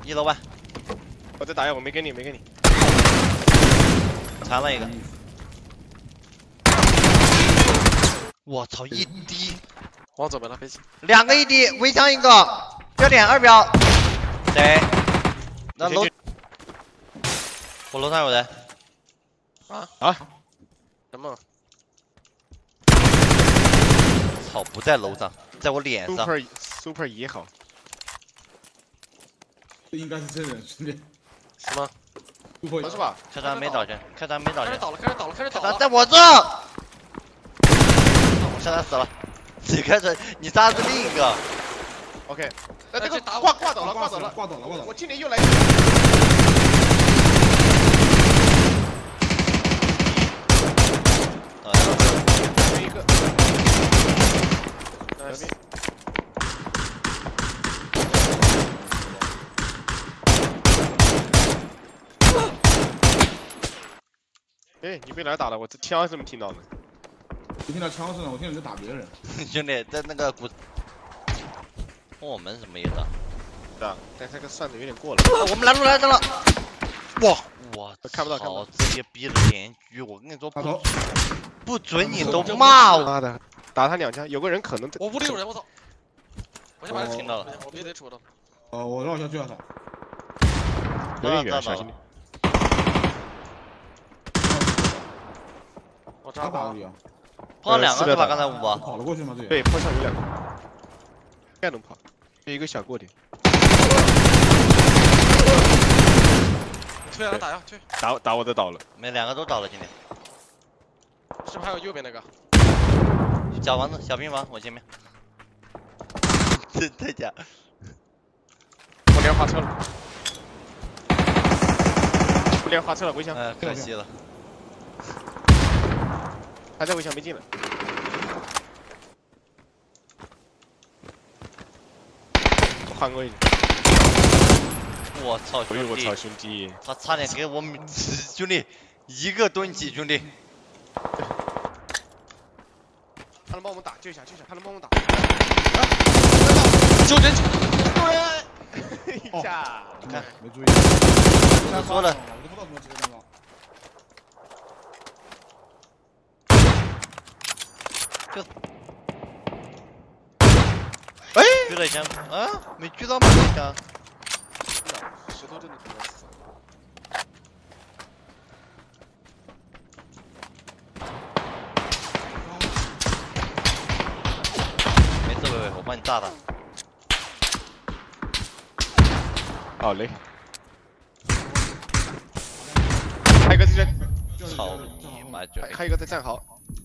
1楼吧。 我再打药，我没给你，没给你。 残了一个。我操，1滴。 往左边了，飞机。 2个1滴，围墙1个，标点2标。对。那楼。我楼上有人。 啊？什么？ 操，不在楼上，在我脸上。 Super 1号。 这应该是真人，兄弟。 什么？不是吧？ 开闸没倒下，开闸没倒下。 开始倒了，开始倒了，开始倒了。 在我这。我现在死了。你开始，你杀的是另一个。 OK， 那这个挂倒了， 挂倒了。 我今年又来。一个。哎，你被哪打了？我这枪怎么听到的？ 我听到枪声了，我听到你在打别人。 兄弟，在那个鼓。我们什么意思？ 是啊，但这个算的有点过了。 我们拦住来着了。哇！我看不到，看不到。 这些逼的连狙，我跟你说不准你都骂我。 妈的，打他2枪，有个人可能。 我屋里有人，我操！我先把他听到了， 我必须得出的。 我绕一下去啊他。 有点远，小心点。 我扎打你啊！ 碰了2个是吧？刚才5个。 跑了过去吗？这。 对，坡上有2个，应该能跑。就一个小过点。 退啊！打呀！退！ 打我都倒了。 没2个都倒了，今天。 是不是还有右边那个？ 小房子，小平房，我前面。真的假？ 我连滑车了。我连滑车了，围墙。 可惜了。 还在围墙没进了。我换过一点。 我操，兄弟！ 我操，兄弟！ 他差点给我兄弟一个蹲起，兄弟。 他能帮我们打，救一下，他能帮我们打。 救人！ 一下， 你看没注意。 我说了。 我都不知道怎么直接弄到。 哎，狙了一枪啊，没狙到吗？这枪。 石头真的挺难死。 没事，伟，我帮你炸他。 好嘞。还有一个在这。 操你妈！ 还有一个在战壕。